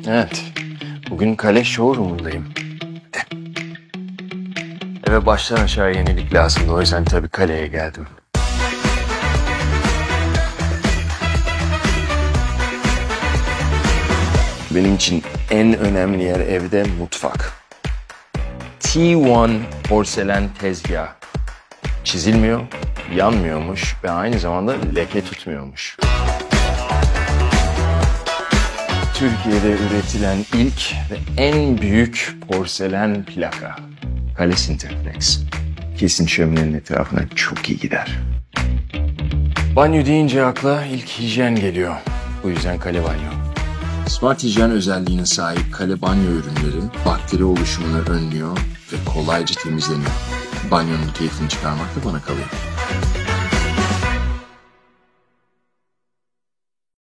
Evet, bugün kale showroom'undayım. Eve baştan aşağı yenilik lazımdı, o yüzden tabii kaleye geldim. Benim için en önemli yer evde mutfak. T1 porselen tezgah. Çizilmiyor, yanmıyormuş ve aynı zamanda leke tutmuyormuş. Türkiye'de üretilen ilk ve en büyük porselen plaka. Kale Sinterflex. Kesin şöminenin etrafına çok iyi gider. Banyo deyince akla ilk hijyen geliyor. Bu yüzden kale banyo. Smart hijyen özelliğine sahip kale banyo ürünleri bakteri oluşumunu önlüyor ve kolayca temizleniyor. Banyonun keyfini çıkarmak da bana kalıyor.